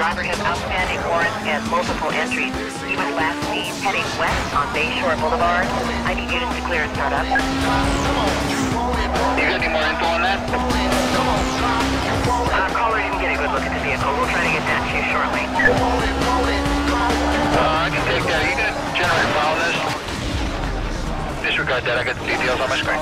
driver has outstanding warrants and multiple entries. He was last seen heading west on Bayshore Boulevard. I need units to clear and start up. You got any more info on that? Caller didn't get a good look at the vehicle. We'll try to get that to you shortly. I can take that. Are you going to generate a file on this? Disregard that. I got the details on my screen.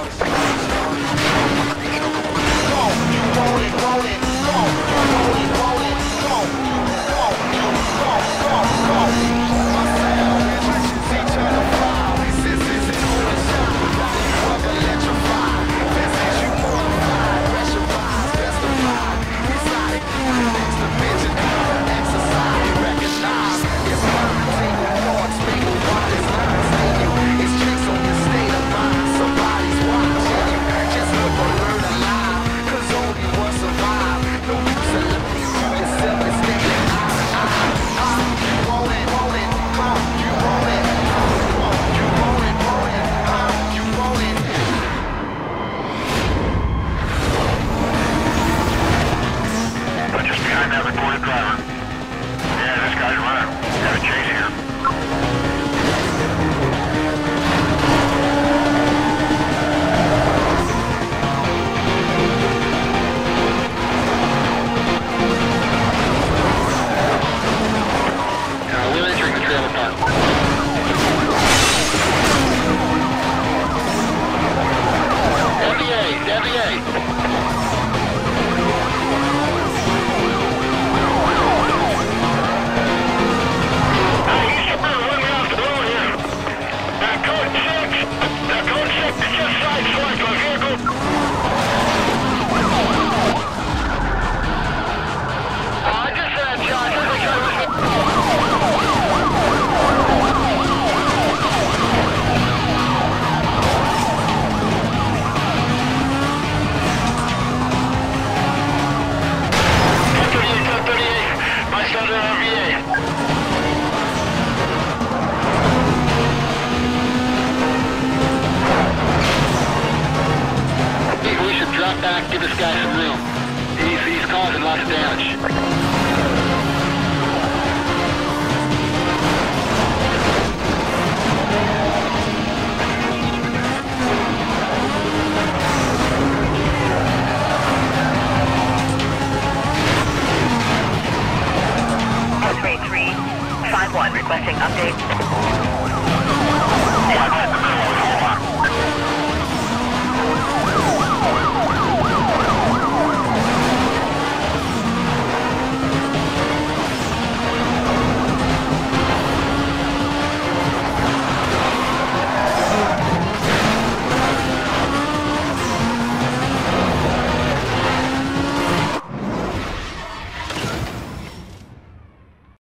Back, give this guy some room. He's causing lots of damage. X-ray 351 requesting update.